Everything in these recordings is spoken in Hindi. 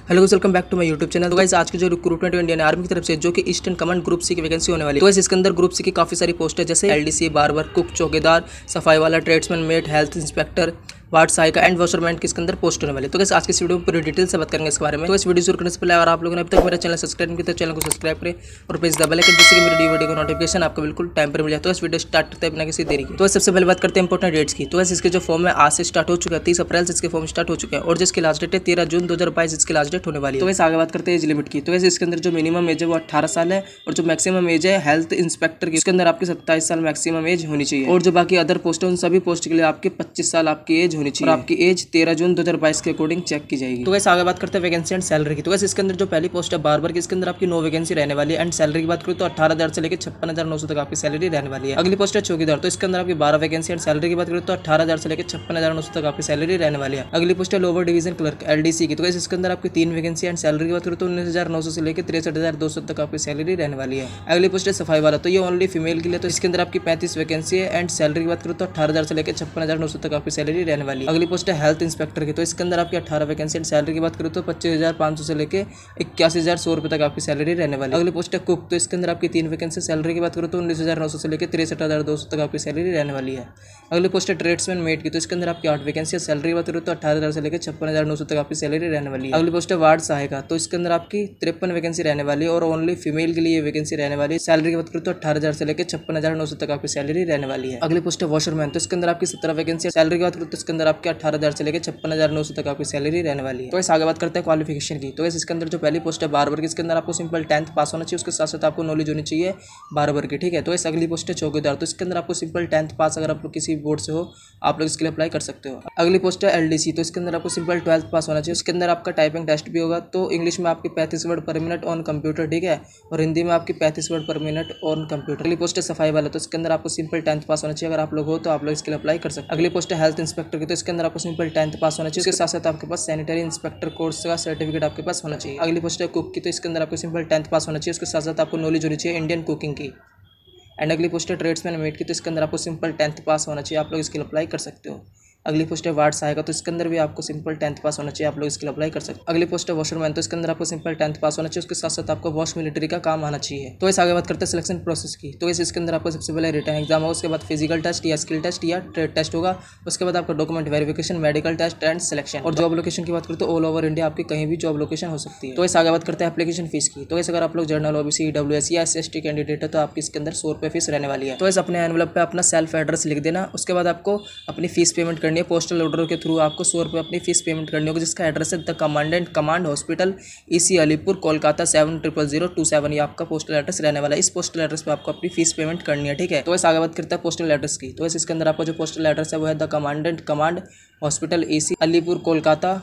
Hello guys, welcome back to my YouTube channel. तो गाइस आज की जो रिक्रूटमेंट इंडियन आर्मी की तरफ से जो कि ईस्टर्न कमांड ग्रुप सी की वैकेंसी होने वाली है। तो गाइस इसके अंदर ग्रुप सी की काफी सारी पोस्ट है, जैसे एलडीसी, बार्बर, कुक, चौकीदार, सफाई वाला, tradesman, mate, health inspector, ward सहायिका एंड वॉशरमैन की इसके अंदर पोस्ट होने वाली है। तो गाइस आज की इस वीडियो में पूरी डिटेल से बात करेंगे इसके बारे में। तो इस वीडियो शुरू करने से पहले अगर आप लोगों ने अभी तक मेरा चैनल सब्सक्राइब नहीं किया तो चैनल को सब्सक्राइब करें और प्रेस द बेल आइकन, जिससे कि मेरी वीडियो का नोटिफिकेशन आपको बिल्कुल टाइम पर मिल जाए। तो इस वीडियो स्टार्ट करते हैं बिना किसी देरी के। तो सबसे पहले बात करते हैं इंपॉर्टेंट डेट्स की। तो इसके जो फॉर्म है आज से स्टार्ट हो चुका है, 30 अप्रैल से इसके फॉर्म स्टार्ट हो चुके हैं और जिसकी लास्ट डेट है 13 जून 2022 इसकी लास्ट डेट होने वाली है। तो वैसे आगे बात करते हैं एज लिमिट की। तो वैसे इसके अंदर जो मिनिमम एज है वो 18 साल है और जो मैक्सिमम एज है हेल्थ इंस्पेक्टर की इसके अंदर आपकी 27 साल मैक्सिमम एज होनी चाहिए। और जो बाकी अदर पोस्ट है उन सभी पोस्ट के लिए आपके 25 साल आपकी एज होनी चाहिए और आपकी एज 13 जून 2022 के अकॉर्डिंग चेक की जाएगी। तो वैसे आगे बात करते हैं वैकेंसी एंड सैलरी की। तो वैसे इसके अंदर जो पहली पोस्ट है बार्बर की, इसके अंदर आपकी 9 वैकेंसी रहने वाली है एंड सैलरी की बात करूँ तो 18,000 से लेकर 56,900 तक आपकी सैलरी रहने वाली है। अगली पोस्ट है चौकीदार। तो इसके अंदर आपकी 12 वैकेंसी एंड सैलरी की बात करूँ तो 18,000 से लेकर 56,900 तक आपकी सैलरी रहने वाली है। अगली पोस्ट है लोअर डिवीजन क्लर्क एलडीसी की। तो वैसे इसके अंदर आपकी 3 वैकेंसी एंड सैलरी की बात करूँ तो 19,900 से लेकर 63,200 तक आपकी सैलरी रहने वाली है। अगली पोस्ट है सफाई वाला। तो ये ओनली फीमेल के लिए। तो इसके अंदर आपकी 35 वैकेंसी है एंड सैलरी की बात करूँ तो 18,000 से लेकर 56,900 तक आपकी सैलरी रहने वाली है। अगली पोस्ट है हेल्थ इंस्पेक्टर की। तो इसके अंदर आपकी 18 वैकेंसी एंड सैलरी की बात करूँ तो 25,500 से लेकर 81,100 रुपये तक आपकी सैलरी रहने वाली है। अगली पोस्ट है कुक। तो इसके अंदर आपकी 3 वैकेंसी, सैलरी की बात करूँ तो 19,900 से लेकर 63,200 तक आपकी सैलरी रहने वाली है। अगली पोस्ट है ट्रेड्समैन मेट की। तो इसके अंदर आपकी 8 वैकेंसी है, सैलरी की बात करूँ तो 18,000 से लेकर 56,900 तक आपकी सैलरी रहने वाली है। अगली पोस्ट है वार्ड सहायिका। तो इसके अंदर आपकी 53 वैकेंसी रहने वाली है और ओनली फीमेल के लिए वैकेंसी रहने वाली है। सैलरी की बात करूँ तो 18,000 से लेकर 56,900 तक आपकी सैलरी रहने वाली है। अगली पोस्ट है वॉशरमैन। तो इसके अंदर आपकी 17 वैकेंसी है, सैलरी की बात करूँ तो इसके अंदर आपकी 18,000 से लेकर 56,900 तक आपकी सैलरी रहने वाली है। तो इस आगे बात करते हैं क्वालिफिकेशन की। तो इसके अंदर जो पहली पोस्ट है बार्बर की, इसके अंदर आपको सिंपल 10th पास होना चाहिए, उसके साथ साथ आपको नॉलेज होनी चाहिए बार्बर की, ठीक है। तो इस अगली पोस्ट है चौकीदार। तो इसके अंदर आपको सिंपल 10th पास, अगर आप लोग किसी बोर्ड से हो आप लोग इसके लिए अप्लाई कर सकते हो। अगली पोस्ट है एलडीसी। तो इसके अंदर आपको सिंपल 12th पास होना चाहिए, उसके अंदर आपका टाइपिंग टेस्ट भी होगा। तो इंग्लिश में आपकी 35 वर्ड पर मिनट ऑन कंप्यूटर, ठीक है, और हिंदी में आपकी 35 वर्ड पर मिनट ऑन कंप्यूटर। अगली पोस्ट है सफाई वाला। तो इसके अंदर आपको सिंपल 10th पास होना चाहिए, अगर आप लोग हो तो आप लोग इसके लिए अप्लाई कर सकते हैं। अगली पोस्ट है हेल्थ इंस्पेक्टर की। तो इसके अंदर आपको सिंपल 10th पास होना चाहिए, उसके साथ साथ आपके पास सैनिटरी इंस्पेक्टर कोर्स का सर्टिफिकेट आपके पास होना चाहिए। अगली पोस्ट है कुक की। तो इसके अंदर आपको सिंपल 10th पास होना चाहिए, उसके साथ साथ आपको नॉलेज होनी चाहिए इंडियन कुकिंग की। एंड अगली पोस्ट है ट्रेड्समैन मेट की। तो इसके अंदर आपको सिंपल 10th पास होना चाहिए, आप लोग इसके लिए अप्लाई कर सकते हो। अगली पोस्ट है वार्ड सहायक। तो इसके अंदर भी आपको सिंपल 10th पास होना चाहिए, आप लोग इसके लिए अप्लाई कर सकते हैं। अगली पोस्ट है वॉशरमैन। तो इसके अंदर आपको सिंपल 10th पास होना चाहिए, उसके साथ साथ आपको वॉश मिलिट्री का काम आना चाहिए। तो इस आगे बात करते हैं सिलेक्शन प्रोसेस की। तो इसके अंदर आपको सबसे पहले रिटन एग्जाम होगा, उसके बाद फिजिकल टेस्ट या स्किल टेस्ट या ट्रेड टेस्ट होगा, उसके बाद आपका document verification, medical test and selection. और जॉब लोकेशन की बात करें तो ऑल ओवर इंडिया आपकी कहीं भी जॉब लोकेशन हो सकती है। तो इस आगे बात करते हैं एप्लीकेशन फीस की। तो अगर आप लोग जनरल ओबीसी ईडब्ल्यूएस या SC कैंडिडेट है तो आपकी इसके अंदर 100 रुपये फीस रहने वाली है। तो अपने एनवलप पे अपना सेल्फ एड्रेस लिख देना, उसके बाद आपको अपनी फीस पेमेंट करनी है। पोस्टल ऑर्डर के थ्रू आपको 100 रुपये अपनी फीस पेमेंट करनी होगी, जिसका एड्रेस है the commandant command hospital EC Alipur Kolkata 700027। ये आपका पोस्टल एड्रेस रहने वाला है। इस पोस्टल एड्रेस पे आपको अपनी फीस पेमेंट करनी है, ठीक है। तो इस आगे बात करते हैं पोस्टल एड्रेस की। तो इसके अंदर आपका जो पोस्टल एड्रेस है वो है the commandant command hospital EC Alipur Kolkata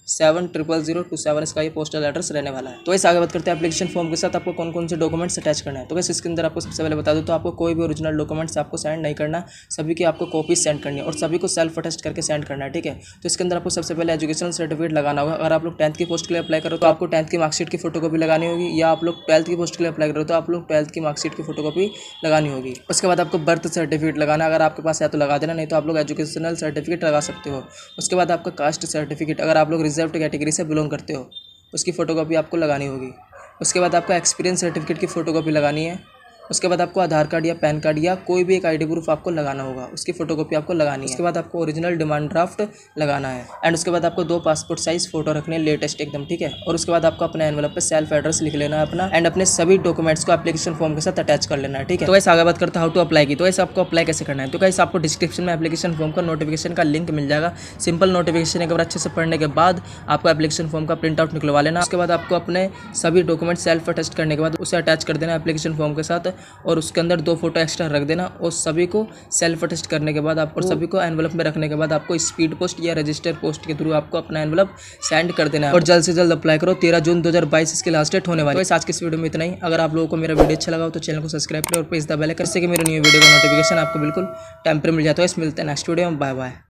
700027। इसका ये पोस्टल एड्रेस रहने वाला है। तो इस आगे बात करते हैं एप्लीकेशन फॉर्म के साथ आपको कौन कौन से डॉक्यूमेंट्स अटैच करना है। तो बस इसके अंदर आपको सबसे पहले बता दूं तो आपको कोई भी ओरिजिनल डॉक्यूमेंट्स आपको सेंड नहीं करना, सभी की आपको कॉपी सेंड करनी है और सभी को सेल्फ अटेस्ट करके सेंड करना है, ठीक है। तो इसके अंदर आपको सबसे पहले एजुकेशनल सर्टिफिकेट लगाना होगा। अगर आप लोग 10th की पोस्ट के लिए अप्लाई करो तो आपको 10th की मार्कशीट की फोटोकॉपी लगानी होगी, या आप लोग 12th की पोस्ट के लिए अप्लाई करो तो आप लोग 12th की मार्कशीट की फोटोकॉपी लगानी होगी। उसके बाद आपको बर्थ सर्टिफिकेट लगाना, अगर आपके पास है तो लगा देना, नहीं तो आप लोग एजुकेशनल सर्टिफिकेट लगा सकते हो। उसके बाद आपका कास्ट सर्टिफिकेट, अगर आप लोग रिजर्व कैटेगरी से बिलोंग करते हो उसकी फोटोकॉपी आपको लगानी होगी। उसके बाद आपका एक्सपीरियंस सर्टिफिकेट की फोटोकॉपी लगानी है। उसके बाद आपको आधार कार्ड या पैन कार्ड या कोई भी एक ID प्रूफ आपको लगाना होगा, उसकी फोटोकॉपी आपको लगानी है। उसके बाद आपको ओरिजिनल डिमांड ड्राफ्ट लगाना है एंड उसके बाद आपको 2 पासपोर्ट साइज फोटो रखने लेटेस्ट एकदम, ठीक है। और उसके बाद आपको अपने एनवलप पे सेल्फ एड्रेस लिख लेना है अपना एंड अपने सभी डॉक्यूमेंट्स को एप्लीकेशन फॉर्म के साथ अटैच कर लेना है, ठीक है। तो ऐसे आगे बात करते हैं हाउ टू अप्लाई की। तो ऐसे आपको अप्लाई कैसे करना है। तो गाइस आपको डिस्क्रिप्शन में एप्लीकेशन फॉर्म का नोटिफिकेशन का लिंक मिल जाएगा। सिंपल नोटिफिकेशन एक बार अच्छे से पढ़ने के बाद आपको एप्लीकेशन फॉर्म का प्रिंट आउट निकलवा लेना। उसके बाद आपको अपने सभी डॉक्यूमेंट सेल्फ अटेस्ट करने के बाद उसे अटैच कर देना एप्लीकेशन फॉर्म के साथ और उसके अंदर 2 फोटो एक्स्ट्रा रख देना और सभी को सेल्फ अटेस्ट करने के बाद आपको सभी को एनवलप में रखने के बाद आपको स्पीड पोस्ट या रजिस्टर पोस्ट के थ्रू आपको अपना एनवलप सेंड कर देना है और जल्द से जल्द अप्लाई करो। 13 जून 2022 इसकी लास्ट डेट होने वाली है। तो आज की इस वीडियो में इतना ही। अगर आप लोगों को मेरा वीडियो अच्छा लगा हो तो चैनल को सब्सक्राइब करें और प्रेस द बेल आइकन, जिससे कि मेरी न्यू वीडियो का नोटिफिकेशन आपको बिल्कुल टाइम पर मिल जाता है। तो इस मिलते हैं नेक्स्ट वीडियो में। Bye bye.